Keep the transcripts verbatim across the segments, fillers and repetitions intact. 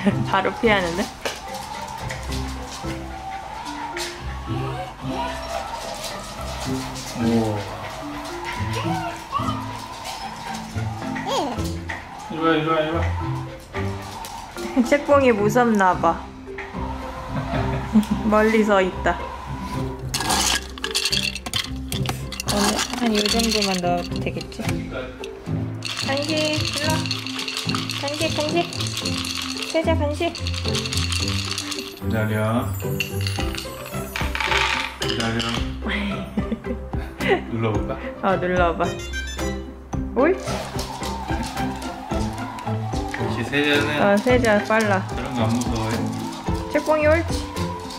바로 피하는데? 오. 이리 와, 이리 와, 이리 와. 책봉이 무섭나봐. 멀리 서 있다. 오늘 한 이 정도만 넣어도 되겠지? 간식, 일로 와. 간식, 간식. 세자 간식. 기다려. 기다려. 눌러볼까? 어, 눌러봐. 옳지? 역시 세자는 어, 세자 빨라. 그런 거 안 무서워해. 책봉이 옳지?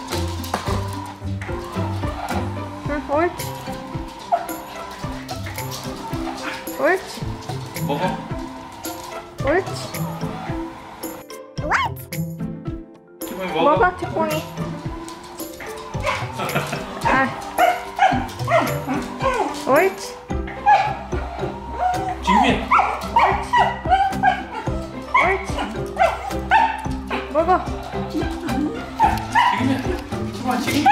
응, 옳지? 옳지? 먹어. 옳지? 기분이 먹어. 먹어, 책봉이. 아. 옳지? 지금이야. 옳지? 먹어. 지금이야. 좋아, 지금이야.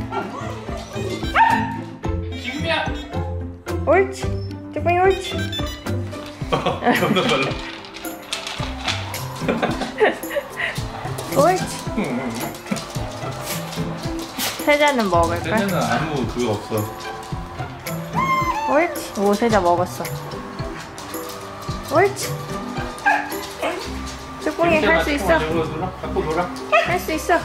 지금이야. 옳지? 책봉이 옳지? 너무 빨라. 옳지? 세자는 먹을까? 세자는 아무 그거 없어. 옳지? 오, 세자 먹었어. 옳지? 책봉이 할 수 있어. 놀아. 갖고 놀아. 할 수 있어.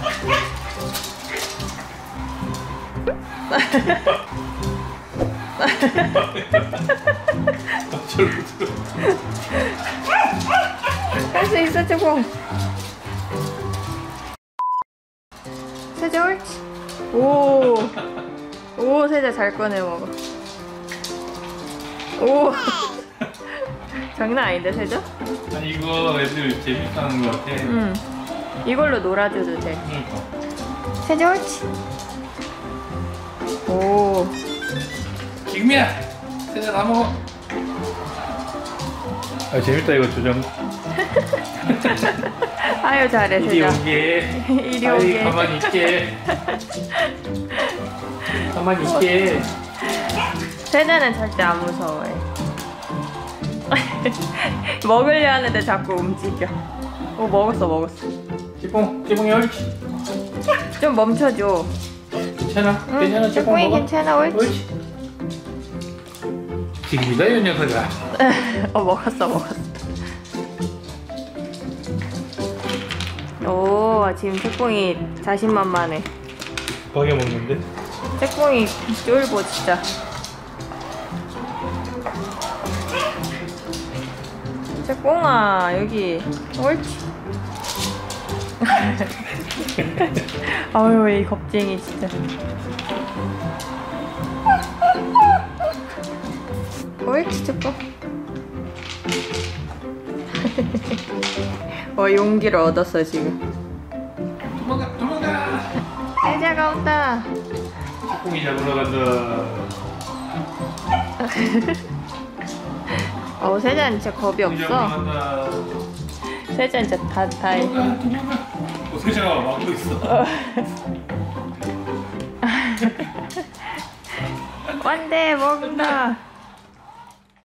할 수 있어, 책봉. 세자 옳지? 오. 오, 세자 잘 꺼내 먹어. 오. 장난 아닌데, 세자? 아니 이거 애들 재밌게 하는 거 같아. 응. 이걸로 놀아줘도 돼. 그러니까. 세자 옳지? 오. 지금이야. 세자 다 먹어. 아 재밌다 이거 조정. 아유 잘해 이리 세자. 오게. 이리 아이, 오게. 가만히 있게. 가만히 있게. 세자는 절대 안 무서워해. 먹으려 하는데 자꾸 움직여. 오, 먹었어 먹었어. 찌뽕 찌뽕이 옳지. 좀 멈춰줘. 괜찮아. 응, 괜찮아 찌뽕 책봉이 먹어. 괜찮아 옳지. 옳지. 지금이다 이 녀석아. 어, 먹었어 먹었어. 오, 지금 책봉이 자신만만해. 거기 먹는데? 책봉이 쫄보 진짜. 책봉아 여기 옳지. 아유 이 겁쟁이 진짜. 옳지 책봉. 어, 용기를 얻었어 지금. 도망가 도망가. 세자가 온다. 찌뽕이 잡으러 간다. 어, 세자는 진짜 겁이 찌뽕이 잡으러 없어. 간다. 세자는 진짜 다, 다 해. 도망가 도망가. 어, 세자가 막고 있어. 완대 먹는다.